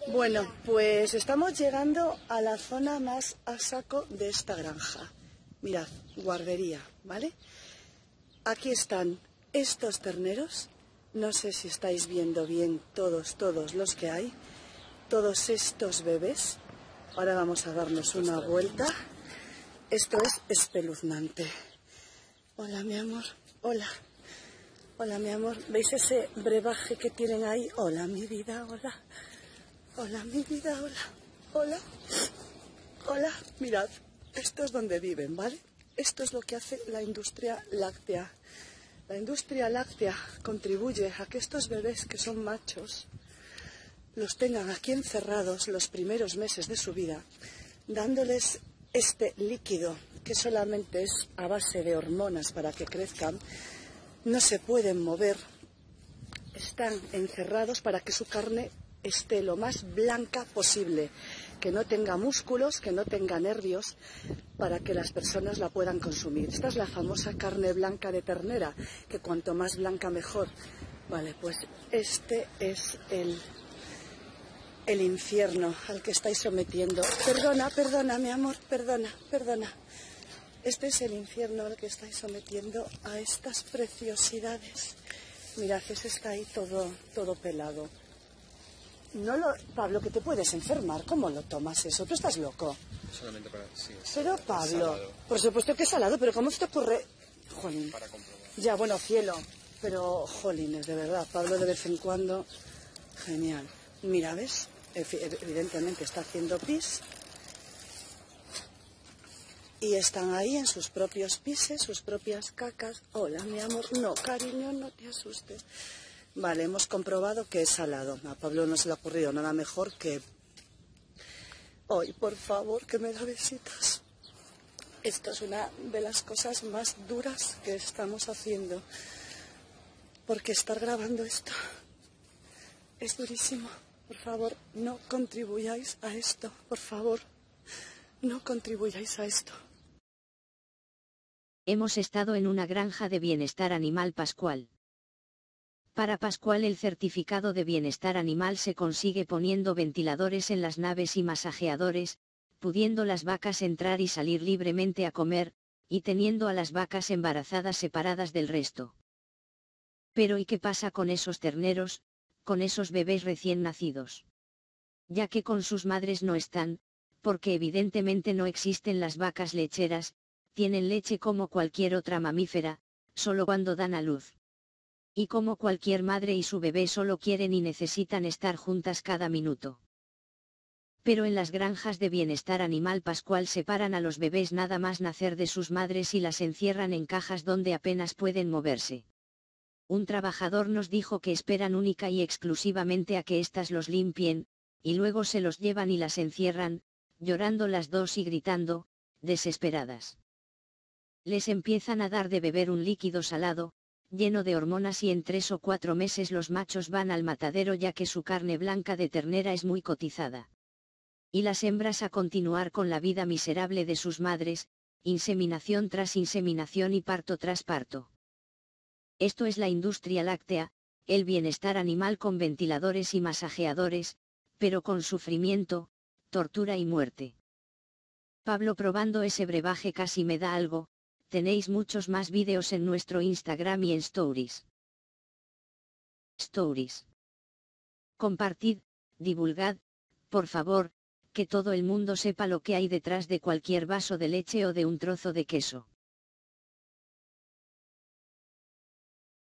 Bueno, pues estamos llegando a la zona más a saco de esta granja. Mirad, guardería, ¿vale? Aquí están estos terneros. No sé si estáis viendo bien todos los que hay. Todos estos bebés. Ahora vamos a darnos una vuelta. Esto es espeluznante. Hola, mi amor. Hola. Hola, mi amor. ¿Veis ese brebaje que tienen ahí? Hola, mi vida. Hola. Hola, mi vida. Hola. Hola. Hola. Mirad. Esto es donde viven, ¿vale? Esto es lo que hace la industria láctea. La industria láctea contribuye a que estos bebés que son machos los tengan aquí encerrados los primeros meses de su vida, dándoles este líquido que solamente es a base de hormonas para que crezcan. No se pueden mover, están encerrados para que su carne esté lo más blanca posible, que no tenga músculos, que no tenga nervios, para que las personas la puedan consumir. Esta es la famosa carne blanca de ternera, que cuanto más blanca mejor. Vale, pues este es el infierno al que estáis sometiendo. Perdona, mi amor, perdona. Este es el infierno al que estáis sometiendo a estas preciosidades. Mirad, ese está ahí todo pelado. Pablo, que te puedes enfermar. ¿Cómo lo tomas eso? ¿Tú estás loco? Solamente para... Sí, Pero Pablo, salado. por supuesto que es salado, pero ¿cómo se te ocurre? Jolín. Para comprobar. Ya, bueno, cielo. Pero, jolines, de verdad, Pablo de vez en cuando... Genial. Mira, ¿ves? Evidentemente está haciendo pis. Y están ahí en sus propios pises, sus propias cacas. Hola, mi amor. No, cariño, no te asustes. Vale, hemos comprobado que es salado. A Pablo no se le ha ocurrido nada mejor que... Ay, por favor, que me da besitos. Esto es una de las cosas más duras que estamos haciendo. Porque estar grabando esto es durísimo. Por favor, no contribuyáis a esto. Por favor, no contribuyáis a esto. Hemos estado en una granja de bienestar animal Pascual. Para Pascual el certificado de bienestar animal se consigue poniendo ventiladores en las naves y masajeadores, pudiendo las vacas entrar y salir libremente a comer, y teniendo a las vacas embarazadas separadas del resto. Pero ¿y qué pasa con esos terneros, con esos bebés recién nacidos? Ya que con sus madres no están, porque evidentemente no existen las vacas lecheras, tienen leche como cualquier otra mamífera, solo cuando dan a luz. Y como cualquier madre y su bebé solo quieren y necesitan estar juntas cada minuto. Pero en las granjas de bienestar animal Pascual separan a los bebés nada más nacer de sus madres y las encierran en cajas donde apenas pueden moverse. Un trabajador nos dijo que esperan única y exclusivamente a que éstas los limpien, y luego se los llevan y las encierran, llorando las dos y gritando, desesperadas. Les empiezan a dar de beber un líquido salado, lleno de hormonas, y en 3 o 4 meses los machos van al matadero ya que su carne blanca de ternera es muy cotizada. Y las hembras a continuar con la vida miserable de sus madres, inseminación tras inseminación y parto tras parto. Esto es la industria láctea, el bienestar animal con ventiladores y masajeadores, pero con sufrimiento, tortura y muerte. Pablo probando ese brebaje casi me da algo. Tenéis muchos más vídeos en nuestro Instagram y en Stories. Compartid, divulgad, por favor, que todo el mundo sepa lo que hay detrás de cualquier vaso de leche o de un trozo de queso.